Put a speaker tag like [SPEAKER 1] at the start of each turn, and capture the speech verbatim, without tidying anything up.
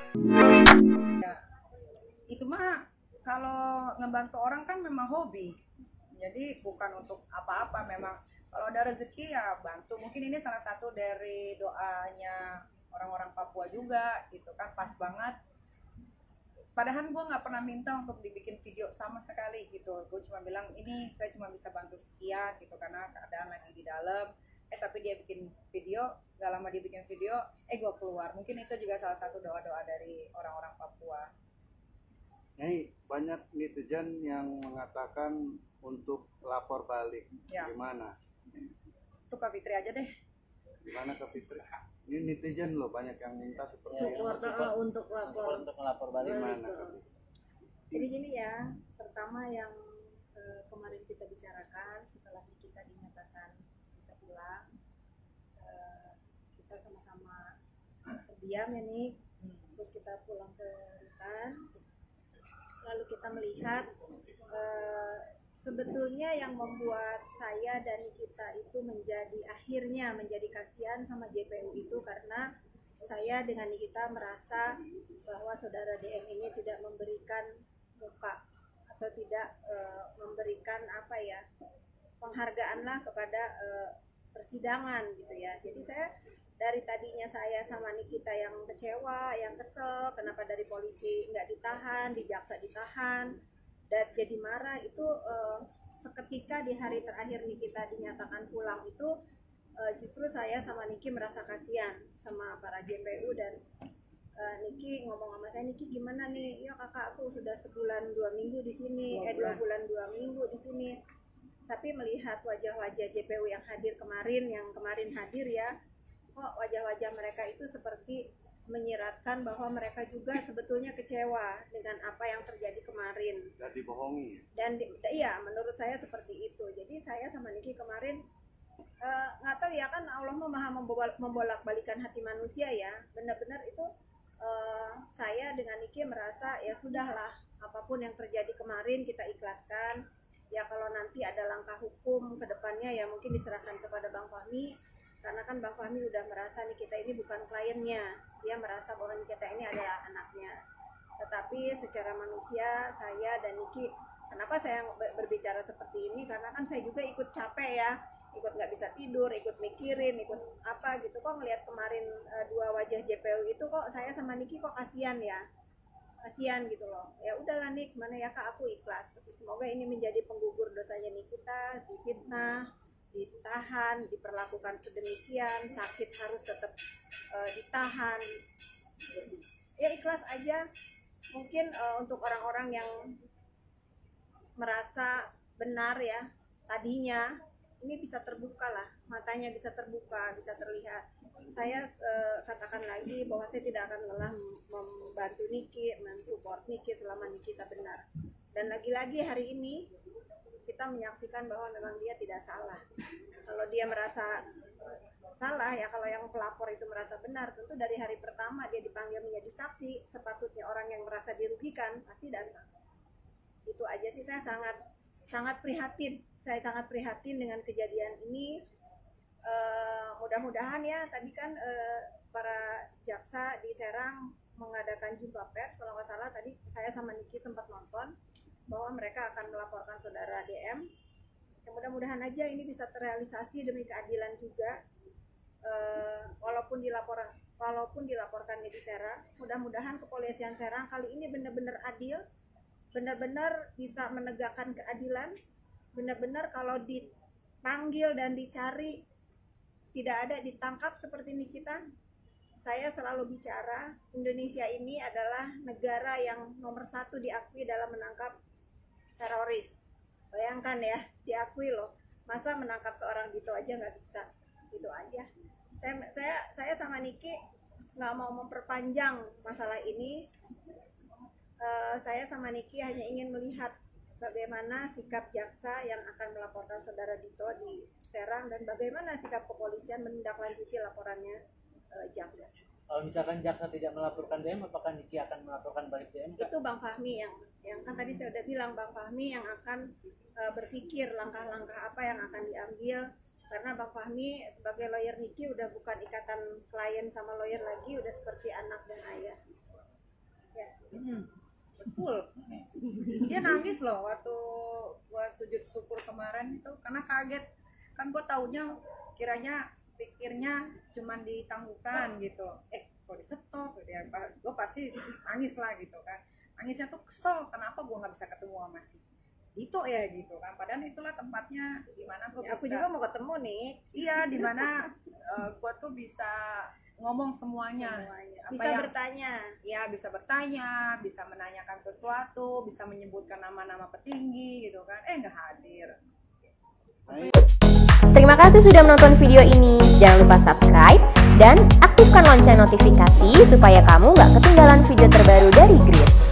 [SPEAKER 1] Ya, itu mah kalau ngebantu orang kan memang hobi. Jadi bukan untuk apa-apa memang. Kalau ada rezeki ya bantu. Mungkin ini salah satu dari doanya orang-orang Papua juga gitu kan, pas banget. Padahal gue nggak pernah minta untuk dibikin video sama sekali gitu. Gue cuma bilang ini saya cuma bisa bantu sekian gitu karena keadaan lagi di dalam. Eh tapi dia bikin video, gak lama dia bikin video, eh gue keluar. Mungkin itu juga salah satu doa-doa dari orang-orang Papua.
[SPEAKER 2] Nih banyak netizen yang mengatakan untuk lapor balik.
[SPEAKER 1] Ya.
[SPEAKER 2] Gimana?
[SPEAKER 1] Itu Kak Fitri aja deh.
[SPEAKER 2] Gimana Kak Fitri? Ini netizen loh banyak yang minta seperti
[SPEAKER 3] Ya,
[SPEAKER 2] itu.
[SPEAKER 3] untuk, uh, untuk lapor
[SPEAKER 4] untuk melapor balik.
[SPEAKER 2] Gimana Kak Fitri?
[SPEAKER 3] Jadi gini ya, pertama yang uh, kemarin kita bicarakan setelah kita dinyatakan bisa pulang, uh, kita sama-sama berdiam ya nih, terus kita pulang ke rutan, lalu kita melihat uh, sebetulnya yang membuat saya dan kita itu menjadi akhirnya menjadi kasihan sama J P U itu karena saya dengan Nikita merasa bahwa saudara D M ini tidak memberikan muka atau tidak e, memberikan apa ya penghargaan lah kepada e, persidangan gitu ya. Jadi saya dari tadinya saya sama Nikita yang kecewa, yang kesel kenapa dari polisi nggak ditahan, di jaksa ditahan, dan jadi marah itu uh, seketika di hari terakhir Nikita dinyatakan pulang itu uh, justru saya sama Niki merasa kasihan sama para J P U dan uh, Niki ngomong sama saya, Niki gimana nih? Ya kakak aku sudah sebulan dua minggu di sini, dua eh dua bulan dua minggu di sini. Tapi melihat wajah-wajah J P U yang hadir kemarin, yang kemarin hadir ya, kok wajah-wajah mereka itu seperti menyiratkan bahwa mereka juga sebetulnya kecewa dengan apa yang terjadi kemarin
[SPEAKER 2] dan dibohongi.
[SPEAKER 3] Dan di, iya, menurut saya seperti itu. Jadi saya sama Niki kemarin nggak uh, tahu ya kan Allah maha membolak-balikan hati manusia ya. Benar-benar itu uh, saya dengan Niki merasa ya sudahlah apapun yang terjadi kemarin kita ikhlaskan. Ya kalau nanti ada langkah hukum ke depannya ya mungkin diserahkan kepada Bang Fahmi. Karena kan Bang Fahmi udah merasa nih kita ini bukan kliennya, dia merasa bahwa kita ini adalah anaknya. Tetapi secara manusia saya dan Niki, kenapa saya berbicara seperti ini? Karena kan saya juga ikut capek ya, ikut nggak bisa tidur, ikut mikirin, ikut apa gitu. Kok ngelihat kemarin uh, dua wajah J P U itu kok saya sama Niki kok kasihan ya, kasihan gitu loh. Ya udahlah Nik, mana ya kak aku ikhlas. Tapi semoga ini menjadi penggugur dosanya Nikita, difitnah, ditahan, diperlakukan sedemikian, sakit harus tetap uh, ditahan. Ya ikhlas aja. Mungkin uh, untuk orang-orang yang merasa benar ya, tadinya ini bisa terbuka lah, matanya bisa terbuka, bisa terlihat. Saya uh, katakan lagi bahwa saya tidak akan lelah membantu Niki, mensupport Niki selama Nikita benar. Dan lagi-lagi hari ini kita menyaksikan bahwa memang dia tidak salah. Kalau dia merasa salah ya, kalau yang pelapor itu merasa benar, tentu dari hari pertama dia dipanggil menjadi saksi, sepatutnya orang yang merasa dirugikan pasti datang. Itu aja sih, saya sangat sangat prihatin. Saya sangat prihatin dengan kejadian ini. Uh, mudah-mudahan ya, tadi kan uh, para jaksa di Serang mengadakan jumpa pers, kalau nggak salah tadi saya sama Niki sempat nonton bahwa mereka akan melaporkan saudara D M. Ya, mudah-mudahan aja ini bisa terrealisasi demi keadilan juga. E, walaupun dilaporkan, walaupun dilaporkannya di Serang, mudah-mudahan kepolisian Serang kali ini benar-benar adil, benar-benar bisa menegakkan keadilan, benar-benar kalau dipanggil dan dicari tidak ada ditangkap seperti ini kita. Saya selalu bicara, Indonesia ini adalah negara yang nomor satu diakui dalam menangkap teroris. Bayangkan ya, diakui loh. Masa menangkap seorang gitu aja nggak bisa? Gitu aja. Saya saya saya sama Niki nggak mau memperpanjang masalah ini. Uh, saya sama Niki hanya ingin melihat bagaimana sikap jaksa yang akan melaporkan saudara Dito di Serang dan bagaimana sikap kepolisian menindaklanjuti laporannya uh, jaksa.
[SPEAKER 4] Kalau misalkan jaksa tidak melaporkan D M, apakah Niki akan melaporkan balik D M?
[SPEAKER 3] Itu Bang Fahmi yang, yang kan tadi saya udah bilang, Bang Fahmi yang akan uh, berpikir langkah-langkah apa yang akan diambil. Karena Bang Fahmi sebagai lawyer Niki udah bukan ikatan klien sama lawyer lagi, udah seperti anak dan ayah. Ya.
[SPEAKER 1] Hmm, betul. Dia nangis loh waktu gua sujud syukur kemarin itu karena kaget. Kan gua taunya kiranya pikirnya cuman ditangguhkan gitu. Eh, kok di stop gitu ya. Gua pasti nangis lah gitu kan. Nangisnya tuh kesel kenapa gua nggak bisa ketemu sama si itu ya gitu kan. Padahal itulah tempatnya di mana gua
[SPEAKER 3] Ya, aku
[SPEAKER 1] bisa.
[SPEAKER 3] juga mau ketemu nih.
[SPEAKER 1] Iya, di mana uh, gua tuh bisa ngomong semuanya.
[SPEAKER 3] Semuanya.
[SPEAKER 1] Apa
[SPEAKER 3] Bisa
[SPEAKER 1] yang-
[SPEAKER 3] bertanya.
[SPEAKER 1] Ya bisa bertanya, bisa menanyakan sesuatu, bisa menyebutkan nama-nama petinggi gitu kan. Eh nggak hadir.
[SPEAKER 5] Terima kasih sudah menonton video ini. Jangan lupa subscribe dan aktifkan lonceng notifikasi supaya kamu nggak ketinggalan video terbaru dari Grid.